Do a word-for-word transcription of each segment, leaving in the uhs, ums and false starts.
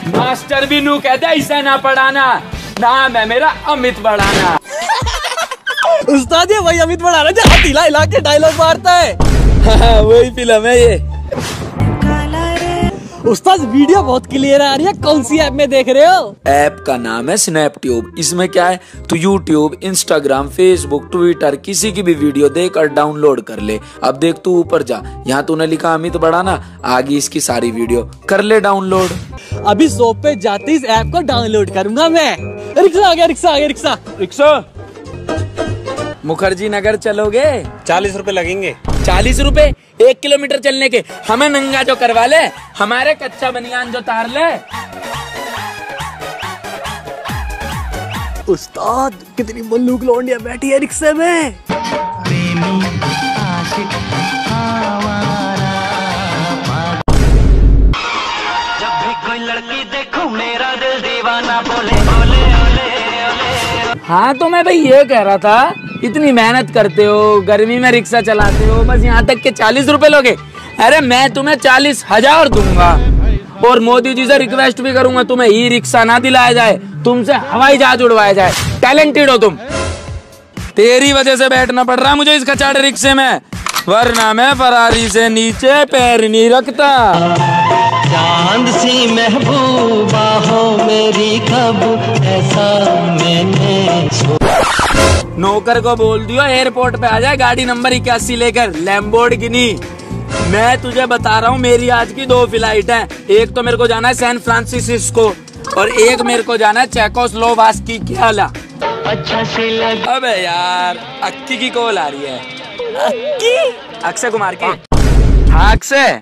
Master भी नू कहते ऐसा ना पढ़ाना, नाम है मेरा अमित बढ़ाना। उस्ताद ये वही अमित बढ़ाना जो हथीला हिला के डायलॉग मारता है। हाँ, वही फिल्म है ये। उस्ताद वीडियो बहुत क्लियर आ रही है, कौन सी ऐप में देख रहे हो? ऐप का नाम है स्नैपट्यूब। इसमें क्या है, तू यूट्यूब, इंस्टाग्राम, फेसबुक, ट्विटर किसी की भी वीडियो देख और डाउनलोड कर ले। अब देख तू ऊपर जा, यहाँ तूने लिखा अमित बढ़ाना, आगे इसकी सारी वीडियो कर ले डाउनलोड। अभी शॉप पे जाते इस ऐप को डाउनलोड करूंगा मैं। रिक्शा आ गया, रिक्शा आ गया, रिक्शा रिक्शा। मुखर्जी नगर चलोगे? चालीस रुपए लगेंगे। चालीस रुपए एक किलोमीटर चलने के? हमें नंगा जो करवा ले, हमारे कच्चा बनियान जो तार ले। उस्ताद कितनी मल्लूक लौंडिया बैठी है रिक्शे में। जब भी कोई लड़की देखूं मेरा दिल दीवाना बोले बोले ओले ओले। हाँ तो मैं भाई ये कह रहा था, इतनी मेहनत करते हो, गर्मी में रिक्शा चलाते हो, बस यहाँ तक के चालीस रुपए लोगे? अरे मैं तुम्हें चालीस हजार दूंगा और मोदी जी से रिक्वेस्ट भी करूंगा तुम्हें ई रिक्शा ना दिलाया जाए, तुमसे हवाई जहाज उड़वाया जाए। टैलेंटेड हो तुम, तेरी वजह से बैठना पड़ रहा है मुझे इस कचाड़े रिक्शे में, वरना मैं फरारी से नीचे पैर नहीं रखता। चांद सी महबूबा हो मेरी कब ऐसा मैंने। नौकर को बोल दियो एयरपोर्ट पे आ जाए गाड़ी नंबर इक्यासी लेकर, लैम्बोर्गिनी। मैं तुझे बता रहा हूँ मेरी आज की दो फ्लाइट हैं, एक तो मेरे को जाना है सैन फ्रांसिस्को और एक मेरे को जाना है चेकोस्लोवाकी क्या। अच्छा से लग। अबे यार अक्की की कॉल आ रही है। अक्की? अक्षय कुमार की। हाँ अक्षय,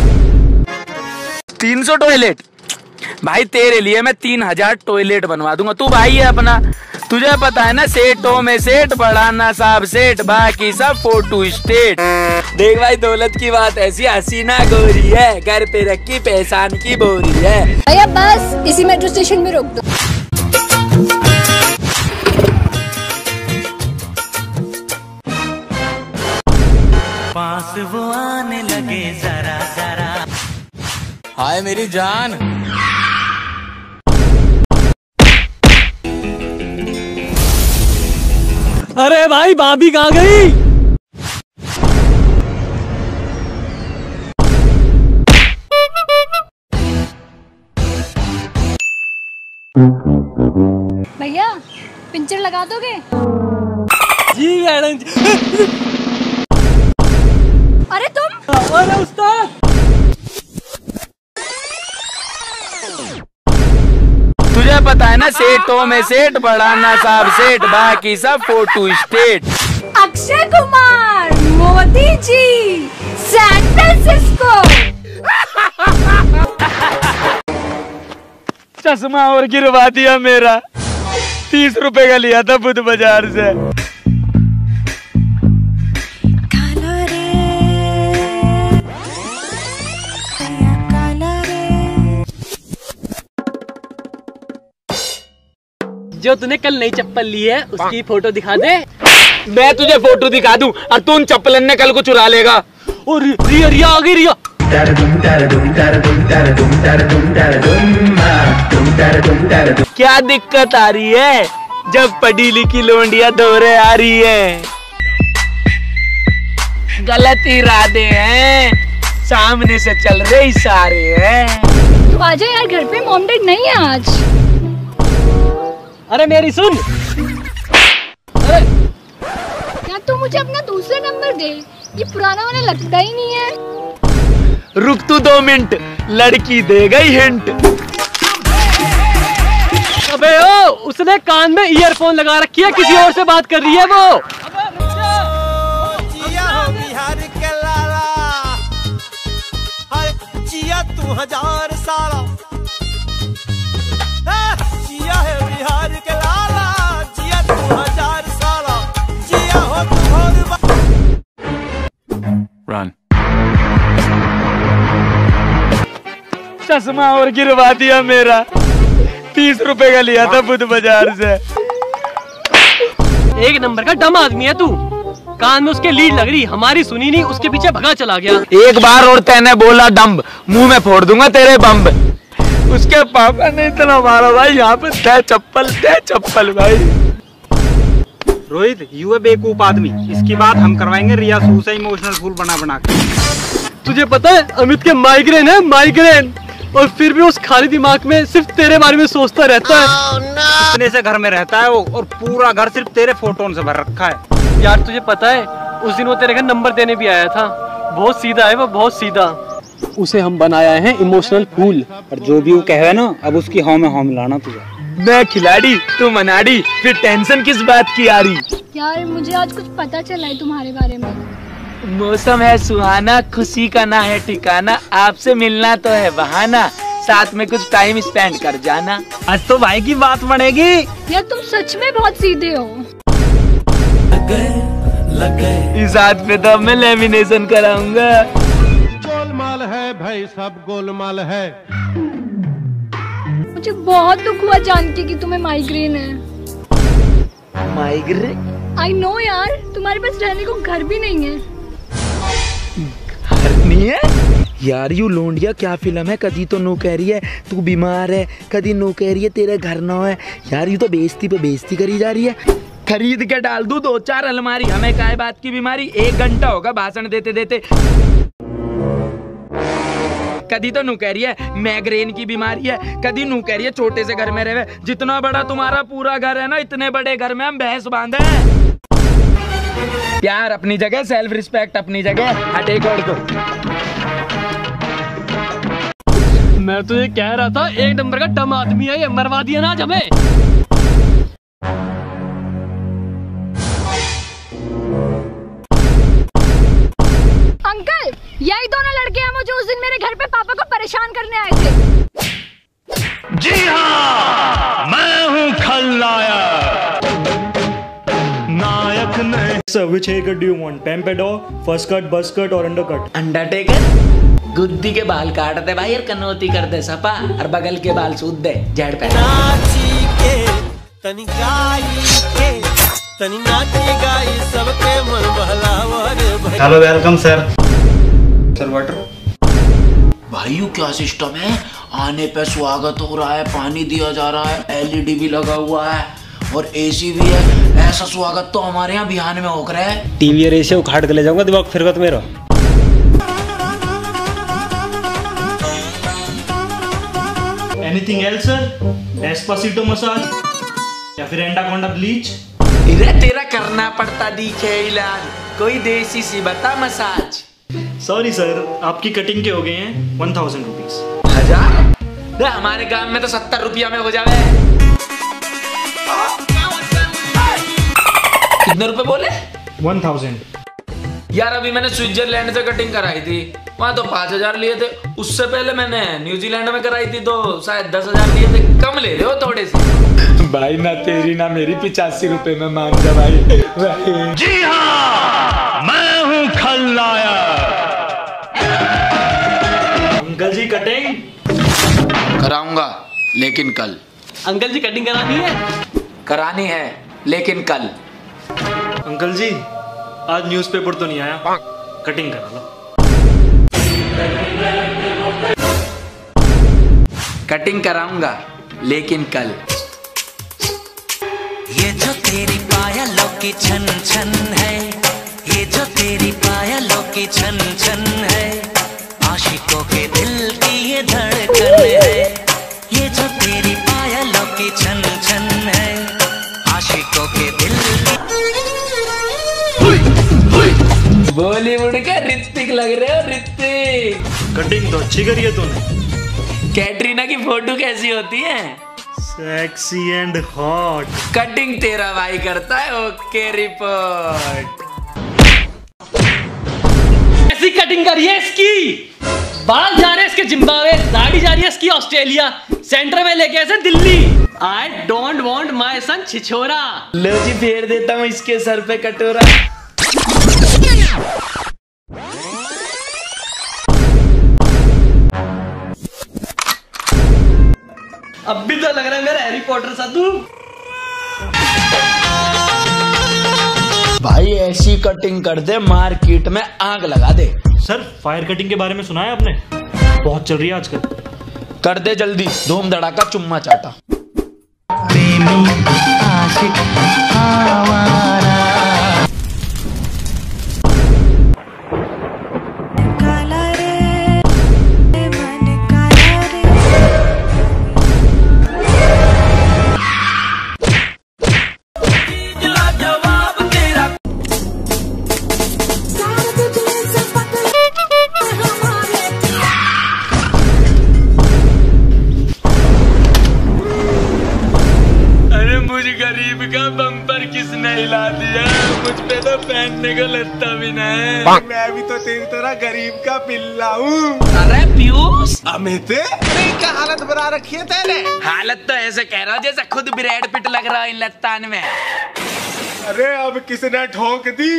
तीन सौ टॉयलेट भाई तेरे लिए मैं तीन हजार टॉयलेट बनवा दूंगा। तू भाई है अपना, तुझे पता है ना, सेठों में सेठ बढ़ाना साहब सेठ, बाकी सब फोटो स्टेट। देख भाई दौलत की बात ऐसी हसीना गोरी है, घर पे रखी पहचान की बोरी है। भैया बस इसी मेट्रो स्टेशन में रोक दो। पास वो आने लगे जरा जरा। हाय मेरी जान। अरे भाई भाभी कहाँ गई? भैया पिंचर लगा दोगे? जी मैडम जी। अरे तुम? अरे उस्ताद, तुझे पता है ना, सेठों में सेठ बढ़ाना साहब सेठ, बाकी सब photostat. Akshay Kumar, Modi ji, San Francisco. चश्मा और गिरवा दिया मेरा, तीस रुपए का लिया था बुध बाजार से। जो तूने कल नई चप्पल ली है उसकी फोटो दिखा दे। मैं तुझे फोटो दिखा दूं और तू उन चप्पल ने कल को चुरा लेगा। और रिया रिया आ गई, रिया। क्या दिक्कत आ रही है जब पढ़ी लिखी लोंडिया दौरे आ रही है? गलत इरादे हैं, सामने से चल रहे इशारे हैं। तू आजा यार, घर पे मॉम डैड नहीं है आज। अरे मेरी सुन। अरे क्या तू मुझे अपना दूसरा नंबर दे, ये पुराना वाला लगता ही नहीं है। रुक तू दो मिनट, लड़की दे गई हिंट। अबे ओ, उसने कान में ईयरफोन लगा रखी है, किसी और से बात कर रही है वो। जिया हो बिहार के लाला, हाय जिया तू हजार साला। जिया है बिहार के लाला, जिया तू हजार साला, जिया हो तू और। रन। चश्मा और गिरवा दिया मेरा, तीस रुपए का लिया था बुध बाजार से। एक नंबर का डम आदमी है तू, कान में उसके लीड लग रही, हमारी सुनी नहीं, उसके पीछे भगा चला गया। एक बार और तैने बोला डम्ब, मुंह में फोड़ दूंगा तेरे बम्ब। उसके पापा ने इतना मारा भाई, यहाँ पे दे चप्पल दे चप्पल भाई। रोहित, यू है बेवकूफ आदमी, इसकी बात हम करवाएंगे रिया सू से इमोशनल फूल बना बना के। तुझे पता है अमित के माइग्रेन है, माइग्रेन, और फिर भी उस खाली दिमाग में सिर्फ तेरे बारे में सोचता रहता है। oh, no. इतने से घर में रहता है वो, और पूरा घर सिर्फ तेरे फोटो से भर रखा है। यार तुझे पता है उस दिन वो तेरे घर नंबर देने भी आया था, बहुत सीधा है वो, बहुत सीधा। उसे हम बनाया है इमोशनल फूल। और जो भी वो कहे ना, अब उसकी हाँ में हाँ मिलाना तुझे। मैं खिलाड़ी तू मनाड़ी, फिर टेंशन किस बात की आ रही? यार मुझे आज कुछ पता चला है तुम्हारे बारे में। मौसम है सुहाना, खुशी का ना है ठिकाना, आपसे मिलना तो है बहाना, साथ में कुछ टाइम स्पेंड कर जाना। आज तो भाई की बात बनेगी। यार तुम सच में बहुत सीधे हो। लग गए, लग गए। इस हाथ पे तो मैं लेमिनेशन कराऊंगा। गोलमाल है भाई, सब गोलमाल है। मुझे बहुत दुख हुआ जान के कि तुम्हें माइग्रेन है। माइग्रेन? आई नो यार, तुम्हारे पास रहने को घर भी नहीं है। घर नहीं है? यार यू लोंडिया क्या फिल्म है, कदी तो नो कह रही है तू बीमार है, कदी नो कह रही है तेरे घर ना है। यार यू तो बेइज्जती पे बेइज्जती करी जा रही है। खरीद के डाल दूं दो चार अलमारी, हमें काय बात की बीमारी। एक घंटा होगा भाषण देते देते। कदी तो नू कह रही है माइग्रेन की बीमारी है, कदी नू कह रही है छोटे से घर में रहे। जितना बड़ा तुम्हारा पूरा घर है ना, इतने बड़े घर में हम भैंस बांधे हैं। प्यार अपनी जगह, सेल्फ रिस्पेक्ट अपनी जगह, हटे छोड़ दो। मैं तो ये कह रहा था एक नंबर का डम आदमी है ये, मरवा दिया ना आज हमें। अंकल, यही दोनों लड़के हैं वो जो उस दिन मेरे घर पे पापा को परेशान करने आए थे। जी हाँ, मैं हूँ खलनायक, नायक ने। Sir, which haircut do you want? Pompadour, first cut, buzz cut or undercut? Undertaker गुद्दी के बाल काट दे भाई, और कनौती कर दे सपा, और बगल के बाल सूद दे जेड पे। नाची के तनी गाई के तनी नाची गाई सबके मन बहलावर। Hello, welcome sir. Sir, water. भाई यू क्या सिस्टम है, आने पे स्वागत हो रहा है, पानी दिया जा रहा है, एलईडी भी लगा हुआ है और एसी भी है। ऐसा स्वागत तो हमारे यहाँ बिहान में हो रहा है। टीवी और एसी उखाड़ के ले जाऊंगा दिमाग फिरकत मेरा। Anything else sir? Despacito massage या फिर एंडाकोंडा ब्लीच? इधर तेरा करना पड़ता दिखे इलाज, कोई देसी सी बता मसाज। सॉरी सर, आपकी कटिंग के हो गए हैं वन थाउजेंड रुपीज। हजार? दे हमारे गांव में तो सत्तर रुपया में हो जावे। कितने रुपए बोले? One thousand. यार अभी मैंने स्विट्जरलैंड से कटिंग कराई थी, वहाँ तो पाँच हजार लिए थे। उससे पहले मैंने न्यूजीलैंड में कराई थी तो शायद दस हजार लिए थे। कम ले रहे हो थोड़े से। भाई ना तेरी ना मेरी, पिचासी रुपए में मान जा भाई। जी हाँ, मैं हूँ खलनायक। अंकल जी कटिंग कराऊंगा लेकिन कल। अंकल जी कटिंग करानी है? करानी है लेकिन कल। अंकल जी आज न्यूज़पेपर तो नहीं आया, कटिंग करा लो। कटिंग कराऊंगा लेकिन कल। ये जो तेरी पायलों की छन छन है, ये जो तेरी पायलों की छन छन है, आशिकों के दिल की ये धड़कन है। ये जो तेरी पायलों की छन छन है, आशिकों के दिल की। बॉलीवुड का ऋतिक लग रहे हो, ऋतिक। कटिंग तो अच्छी करी है तूने। कैटरीना की फोटो कैसी होती है? Sexy and hot. कटिंग तेरा भाई करता है, ओके रिपोर्ट। ऐसी कटिंग करी है इसकी, बाल जा रहे हैं इसके जिम्बाब्वे, दाढ़ी जा रही है इसकी ऑस्ट्रेलिया, सेंटर में लेके ऐसे Delhi. I don't want my son छिछोरा। लो जी फेर देता हूँ इसके सर पे कटोरा। अब भी तो लग रहा है मेरा हैरी पॉटर साधु। भाई ऐसी कटिंग कर दे मार्केट में आग लगा दे। सर फायर कटिंग के बारे में सुना है आपने? बहुत चल रही है आजकल। कर दे जल्दी, धूम धड़ाका चुम्मा चाटा। प्रेमी आशिक आवारा काला रे मन काला रे। गरीब का बम्पर किसने हिला दिया? मुझ पे तो पहनने को लगता भी नहीं। मैं भी तो तेरी तरह गरीब का पिल्ला हूँ। अरे पीयूष, अमित क्या हालत बना रखी है तेरे? हालत तो ऐसे कह रहा हूँ जैसे खुद ब्रेड पिट लग रहा है इन लत्तान में। अरे अब किसने ठोक दी?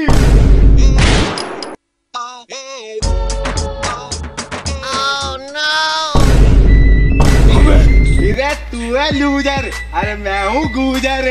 तू है लूजर, अरे मैं हूँ गूजर।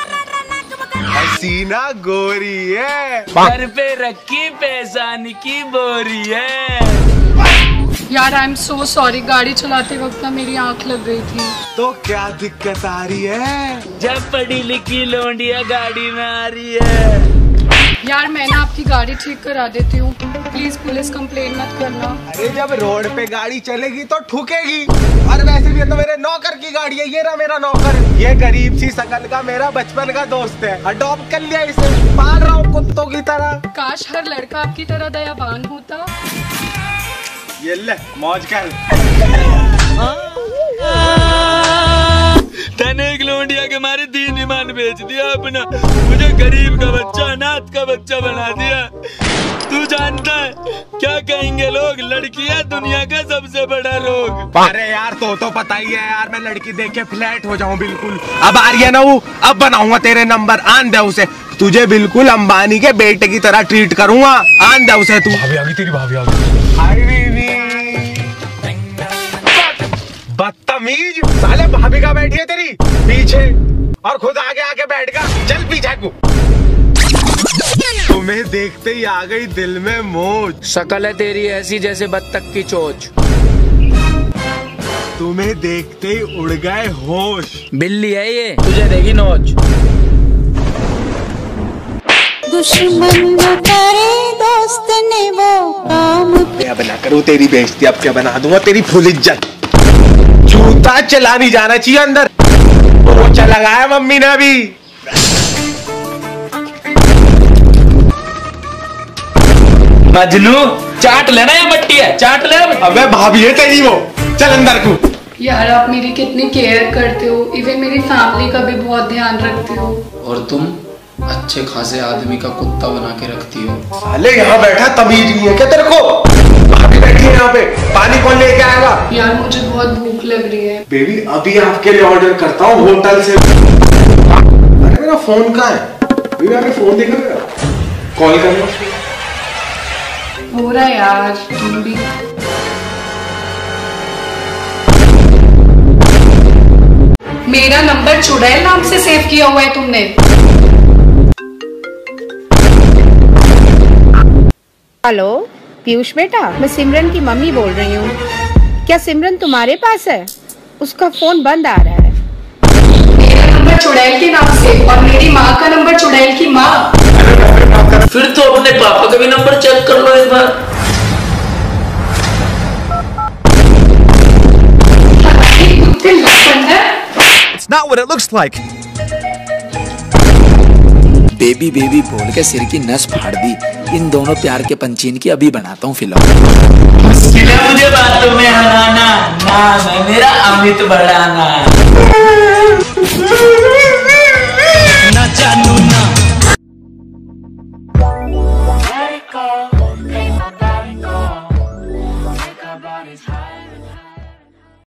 हसीना गोरी है, घर पे रखी पैसानी की बोरी है। यार आई एम सो सॉरी, गाड़ी चलाते वक्त ना मेरी आंख लग गई थी। तो क्या दिक्कत आ रही है? जब पढ़ी लिखी लोंडिया गाड़ी में आ रही है। यार मैं ना आपकी गाड़ी ठीक करा देती हूँ, प्लीज पुलिस कंप्लेन मत करना। अरे जब रोड पे गाड़ी चलेगी तो ठुकेगी, और वैसे भी तो मेरे नौकर की गाड़ी है। ये रहा मेरा नौकर, ये गरीब सी शकल का मेरा बचपन का दोस्त है। अडॉप्ट कर लिया इसे, पाल रहा हूँ कुत्तों की तरह। काश हर लड़का आपकी तरह दयावान होता। ये ले मौज कर। तने एक लोंडिया के मारे दीन ईमान बेच दिया अपना, मुझे गरीब का बच्चा अनाथ का बच्चा बना दिया। तू जानता है क्या कहेंगे लोग? लड़की है दुनिया का सबसे बड़ा रोग। अरे यार तो तो पता ही है यार, मैं लड़की देख के फ्लैट हो जाऊं बिल्कुल। अब आ रही है ना वो, अब बनाऊंगा तेरे नंबर, आन दे उसे। तुझे बिल्कुल अंबानी के बेटे की तरह ट्रीट करूंगा, आन दे उसे तू। भाभी आ गई, तेरी भाभी आ गई। हाय बीबी, बदतमीज साले, भाभी का बैठी है तेरी पीछे और खुद आगे आके बैठ गया। चल पीछे को। तुम्हें देखते ही आ गई दिल में मौज। शक्ल है तेरी ऐसी जैसे बत्तख की चोंच। तुम्हें देखते ही उड़ गए होश। बिल्ली है ये, तुझे देगी नोच। दुश्मन न करे दोस्त ने वो काम। अब ना करूँ तेरी बेइज्जती, अब क्या बना दूंगा तेरी फुल इज्जत। जूता चला नहीं जाना चाहिए अंदर, वो चला गया मम्मी ने भी। मजनू चाट लेना या मट्टी है? चाट ले। अबे भाभी है तेरी वो, चल अंदर को। यार आप मेरी कितनी केयर करते हो, इवन मेरी फैमिली का भी बहुत ध्यान रखते हो। और तुम अच्छे खासे आदमी का कुत्ता बना के रखती हो। साले यहाँ बैठा तमीज नहीं है क्या तेरे को? भाभी बैठी है यहाँ पे, पानी कौन लेके आएगा? यार मुझे बहुत भूख लग रही है। बेबी अभी आपके लिए ऑर्डर करता हूँ होटल से। अरे मेरा फोन कहाँ है? बेबी आपने फोन देखा मेरा? कॉल करना हो रहा है यार, तुम भी। मेरा नंबर चुड़ैल नाम से सेव किया हुआ है तुमने। हेलो पीयूष बेटा, मैं सिमरन की मम्मी बोल रही हूँ। क्या सिमरन तुम्हारे पास है? उसका फोन बंद आ रहा है। मेरा नंबर चुड़ैल के नाम से और मेरी माँ का नंबर चुड़ैल की माँ। फिर तो अपने पापा का भी नंबर चेक कर लो एक बार। It's not what it looks like. Baby baby बोल के सिर की नस फाड़ दी। इन दोनों प्यार के पंचीन की अभी बनाता हूँ फिल्म। मुझे बातों में हराना, नाम है मेरा अमित बड़ाना।